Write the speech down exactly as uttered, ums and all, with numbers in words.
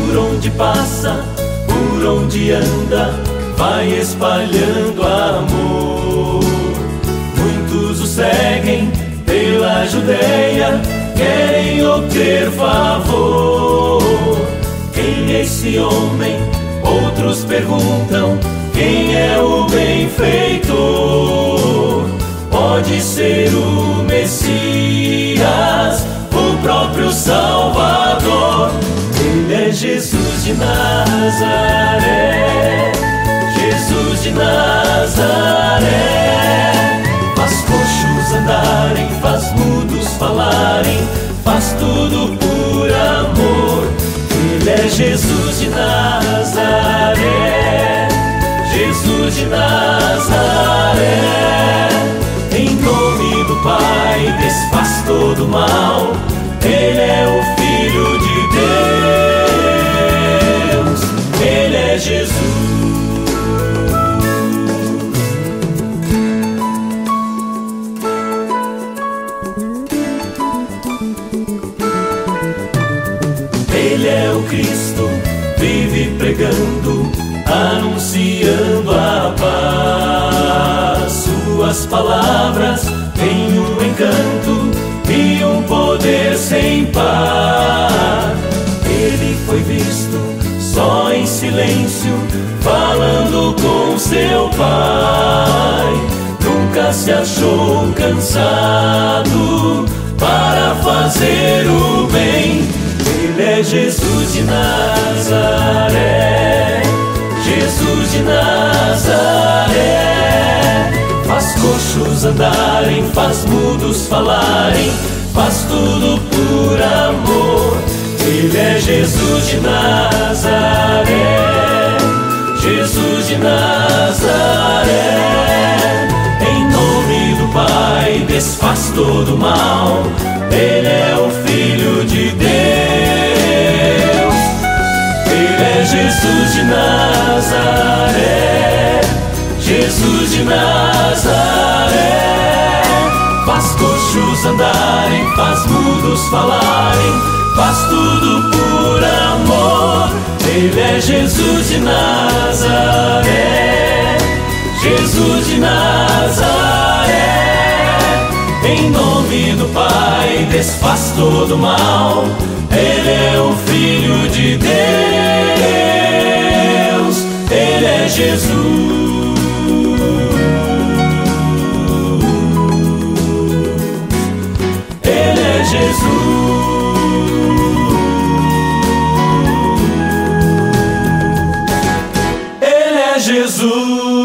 Por onde passa, por onde anda, vai espalhando amor. Muitos o seguem pela Judeia, querem obter favor. Quem é esse homem? Outros perguntam. Quem é o benfeitor? Pode ser o Messias, o próprio Salvador. Ele é Jesus de Nazaré, Jesus de Nazaré. Faz coxos andarem, faz mudos falarem, faz tudo por amor. Ele é Jesus de Nazaré, Jesus de Nazaré. Em nome do Pai desfaz todo o mal. Ele é o Filho de Deus, Ele é Jesus. Ele é o Cristo, vive pregando, anunciando a paz. Suas palavras têm um encanto e um poder sem par. Ele foi visto só em silêncio, falando com seu Pai. Nunca se achou cansado para fazer o bem. Ele é Jesus de Nazaré, Jesus de Nazaré. Faz coxos andarem, faz mudos falarem, faz tudo por amor. Ele é Jesus de Nazaré, Jesus de Nazaré. Em nome do Pai desfaz todo o mal. Ele é o Filho de Deus. Ele é Jesus de Nazaré, Jesus de Nazaré. Faz coxos andarem, faz mudos falarem, faz tudo por amor. Ele é Jesus de Nazaré, Jesus de Nazaré. Em nome do Pai desfaz todo o mal. Ele é o Filho de Deus, Ele é Jesus. Ele é Jesus. Ele é Jesus.